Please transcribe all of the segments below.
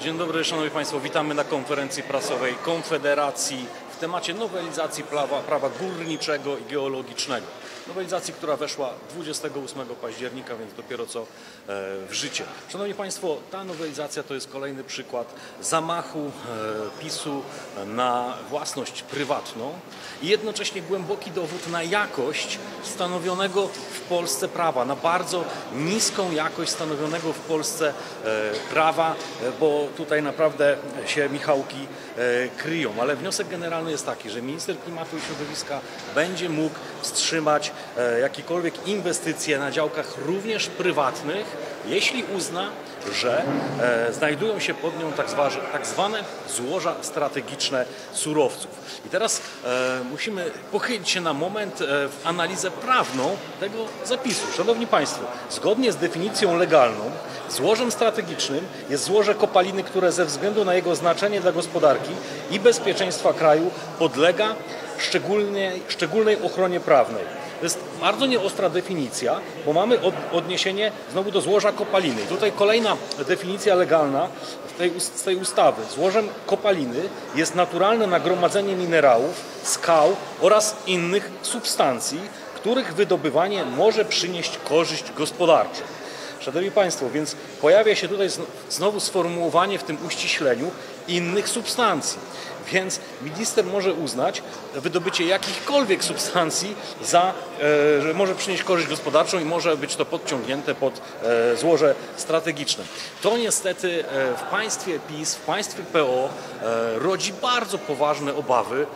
Dzień dobry, Szanowni Państwo. Witamy na konferencji prasowej Konfederacji w temacie nowelizacji prawa górniczego i geologicznego. Nowelizacji, która weszła 28 października, więc dopiero co w życie. Szanowni Państwo, ta nowelizacja to jest kolejny przykład zamachu PiS-u na własność prywatną i jednocześnie głęboki dowód na jakość stanowionego w Polsce prawa, na bardzo niską jakość stanowionego w Polsce prawa, bo tutaj naprawdę się Michałki kryją. Ale wniosek generalny jest taki, że minister klimatu i środowiska będzie mógł wstrzymać jakiekolwiek inwestycje na działkach również prywatnych, jeśli uzna, że znajdują się pod nią tak zwane złoża strategiczne surowców. I teraz musimy pochylić się na moment w analizę prawną tego zapisu. Szanowni Państwo, zgodnie z definicją legalną złożem strategicznym jest złoże kopaliny, które ze względu na jego znaczenie dla gospodarki i bezpieczeństwa kraju podlega szczególnej ochronie prawnej. To jest bardzo nieostra definicja, bo mamy odniesienie znowu do złoża kopaliny. I tutaj kolejna definicja legalna z tej ustawy. Złożem kopaliny jest naturalne nagromadzenie minerałów, skał oraz innych substancji, których wydobywanie może przynieść korzyść gospodarczą. Szanowni Państwo, więc pojawia się tutaj znowu sformułowanie w tym uściśleniu innych substancji. Więc minister może uznać wydobycie jakichkolwiek substancji że może przynieść korzyść gospodarczą i może być to podciągnięte pod złoże strategiczne. To niestety w państwie PiS, w państwie PO rodzi bardzo poważne obawy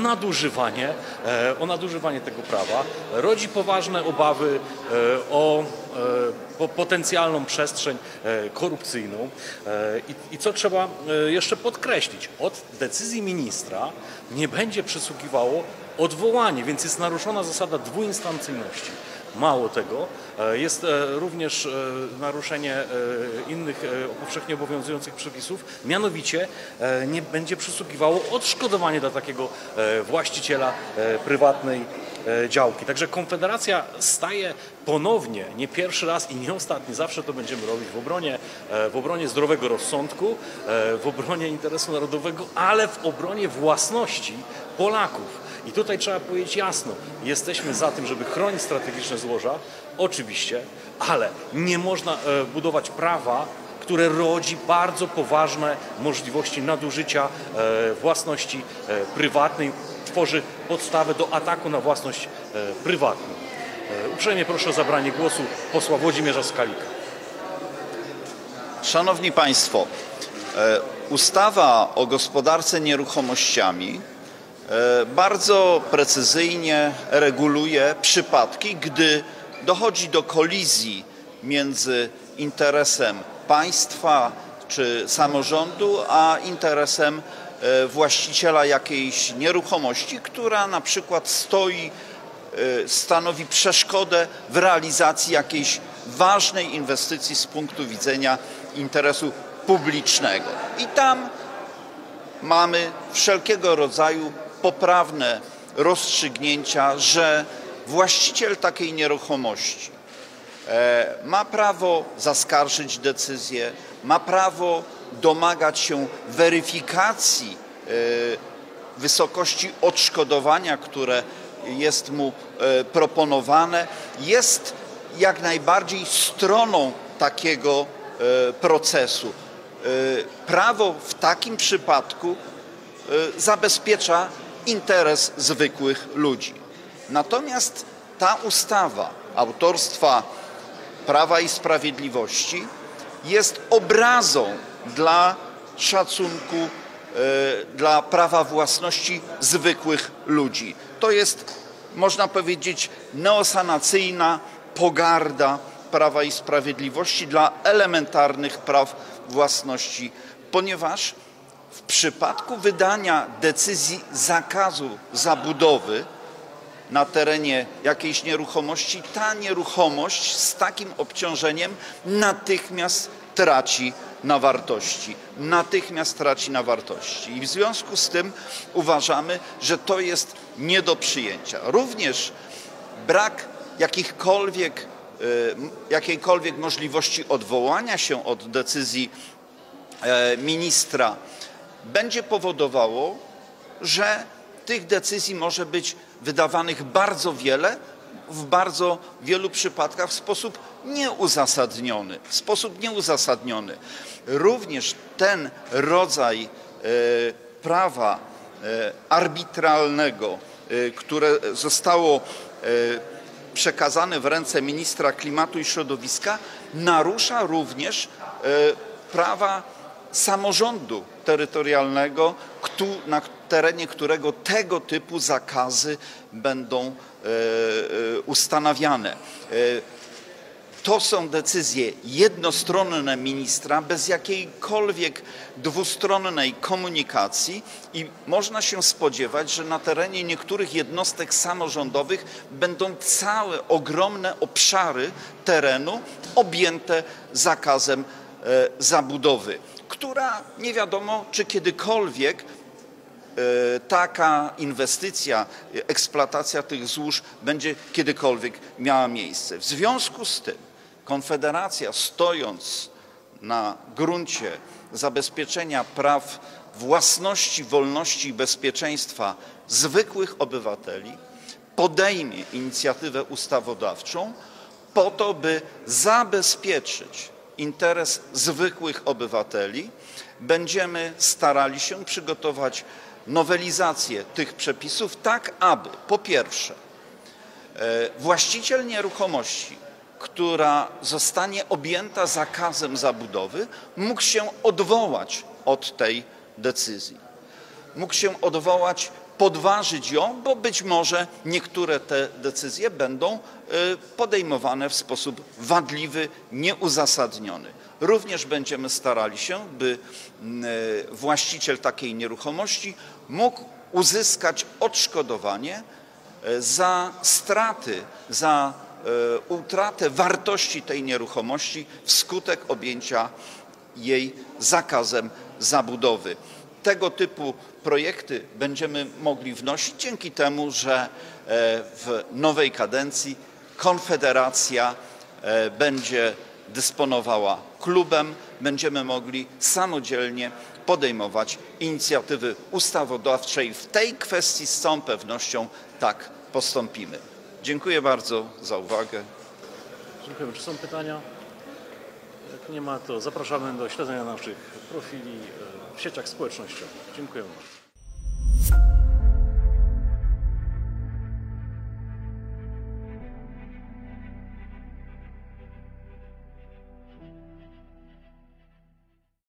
o nadużywanie tego prawa, rodzi poważne obawy o potencjalną przestrzeń korupcyjną i co trzeba jeszcze podkreślić, od decyzji ministra nie będzie przysługiwało odwołanie, więc jest naruszona zasada dwuinstancyjności. Mało tego, jest również naruszenie innych powszechnie obowiązujących przepisów, mianowicie nie będzie przysługiwało odszkodowanie dla takiego właściciela prywatnej działki. Także Konfederacja staje ponownie, nie pierwszy raz i nie ostatni, zawsze to będziemy robić w obronie zdrowego rozsądku, w obronie interesu narodowego, ale w obronie własności Polaków. I tutaj trzeba powiedzieć jasno, jesteśmy za tym, żeby chronić strategiczne złoża, oczywiście, ale nie można budować prawa, które rodzi bardzo poważne możliwości nadużycia własności prywatnej, tworzy podstawę do ataku na własność prywatną. Uprzejmie proszę o zabranie głosu posła Włodzimierza Skalika. Szanowni Państwo, ustawa o gospodarce nieruchomościami bardzo precyzyjnie reguluje przypadki, gdy dochodzi do kolizji między interesem państwa czy samorządu, a interesem właściciela jakiejś nieruchomości, która na przykład stanowi przeszkodę w realizacji jakiejś ważnej inwestycji z punktu widzenia interesu publicznego. I tam mamy wszelkiego rodzaju poprawne rozstrzygnięcia, że właściciel takiej nieruchomości ma prawo zaskarżyć decyzję, ma prawo domagać się weryfikacji wysokości odszkodowania, które jest mu proponowane, jest jak najbardziej stroną takiego procesu. Prawo w takim przypadku zabezpiecza interes zwykłych ludzi. Natomiast ta ustawa autorstwa Prawa i Sprawiedliwości jest obrazą dla szacunku dla prawa własności zwykłych ludzi. To jest, można powiedzieć, neosanacyjna pogarda Prawa i Sprawiedliwości dla elementarnych praw własności, ponieważ w przypadku wydania decyzji zakazu zabudowy na terenie jakiejś nieruchomości, ta nieruchomość z takim obciążeniem natychmiast traci na wartości. Natychmiast traci na wartości. I w związku z tym uważamy, że to jest nie do przyjęcia. Również brak jakiejkolwiek możliwości odwołania się od decyzji ministra będzie powodowało, że tych decyzji może być wydawanych bardzo wiele, w bardzo wielu przypadkach w sposób nieuzasadniony. Również ten rodzaj prawa arbitralnego, które zostało przekazane w ręce ministra klimatu i środowiska, narusza również prawa samorządu terytorialnego, na terenie którego tego typu zakazy będą ustanawiane. To są decyzje jednostronne ministra, bez jakiejkolwiek dwustronnej komunikacji i można się spodziewać, że na terenie niektórych jednostek samorządowych będą całe ogromne obszary terenu objęte zakazem zabudowy, która nie wiadomo, czy kiedykolwiek taka inwestycja, eksploatacja tych złóż będzie kiedykolwiek miała miejsce. W związku z tym Konfederacja, stojąc na gruncie zabezpieczenia praw własności, wolności i bezpieczeństwa zwykłych obywateli, podejmie inicjatywę ustawodawczą po to, by zabezpieczyć interes zwykłych obywateli. Będziemy starali się przygotować nowelizację tych przepisów tak, aby po pierwsze właściciel nieruchomości, która zostanie objęta zakazem zabudowy, mógł się odwołać od tej decyzji. Mógł się odwołać, podważyć ją, bo być może niektóre te decyzje będą podejmowane w sposób wadliwy, nieuzasadniony. Również będziemy starali się, by właściciel takiej nieruchomości mógł uzyskać odszkodowanie za straty, za utratę wartości tej nieruchomości wskutek objęcia jej zakazem zabudowy. Tego typu projekty będziemy mogli wnosić dzięki temu, że w nowej kadencji Konfederacja będzie dysponowała klubem, będziemy mogli samodzielnie podejmować inicjatywy ustawodawczej w tej kwestii. Z całą pewnością tak postąpimy. Dziękuję bardzo za uwagę. Dziękujemy. Czy są pytania? Jak nie ma, to zapraszamy do śledzenia naszych profili w sieciach społecznościowych. Dziękujemy bardzo.